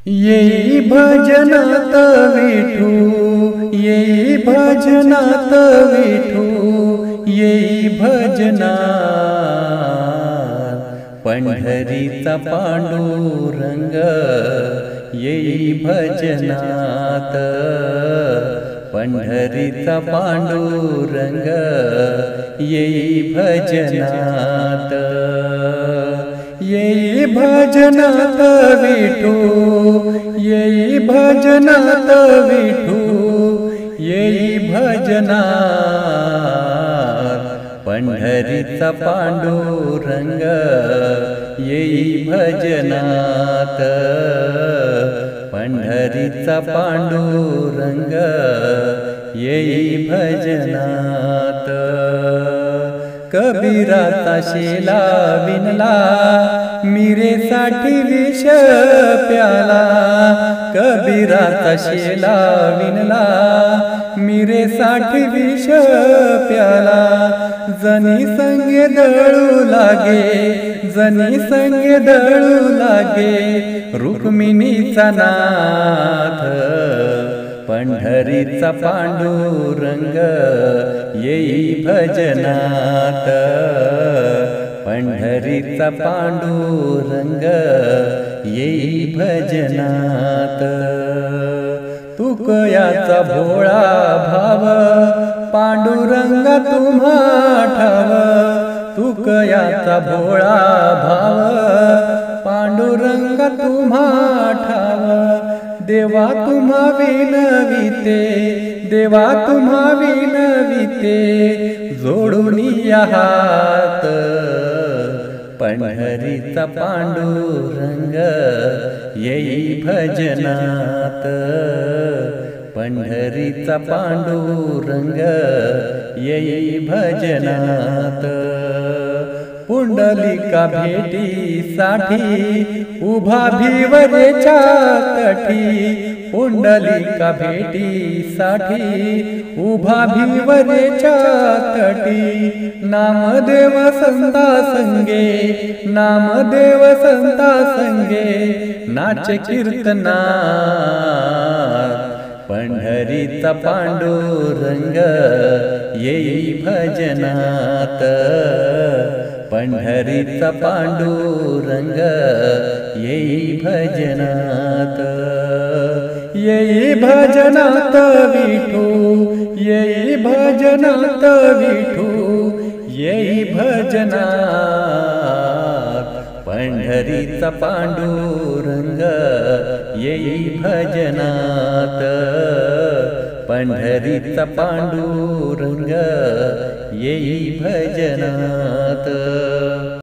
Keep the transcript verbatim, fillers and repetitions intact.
येई भजनात विठू, येई भजनात विठू, येई भजनात पंढरीचा पांडुरंग, येई भजनात पंढरीचा पांडुरंग, येई भजनात. येई भजनात विठू, येई भजनात विठू, येई भजनात पंढरीचा पांडुरंग, येई भजनात पंढरीचा पांडुरंग, येई भजनात. कबीराचा शेला विणला, मिरेसाठी विष प्याला. कबीराचा शेला विणला, मिरेसाठी विष प्याला. जनी संगे दळू लागे, जनी संगे दळू लागे, रुक्मिणीचा नाथ पंढरीचा पांडुरंग, येई भजनात पंढरीचा पांडुरंग, येई भजनात. तुकयाचा भोळा भाव, पांडुरंग तुम्हा ठाव. तुकयाचा भोळा भाव, पांडुरंग तुम्हा ठाव. देवा तुम्हा विनविते, देवा तुम्हा विनविते, जोडून या हात पंढरीचा पांडुरंग, येई भजनात पंढरीचा पांडुरंग, येई भजनात. पुंडलिका भेटीसाठी उभा भिवरेच्या तटी. पुंडलिका भेटीसाठी उभा भिवरेच्या तटी. नामदेव संता संगे, नामदेव संता संगे, नाच कीर्तनात पंढरीचा पांडुरंग, येई भजनात पंढरीचा पांडुरंग, येई भजनात. येई भजनात विठू, येई भजनात विठू, येई भजनात पंढरीचा पांडुरंग, येई भजनात पंढरीचा पांडुरंग, येई भजनात.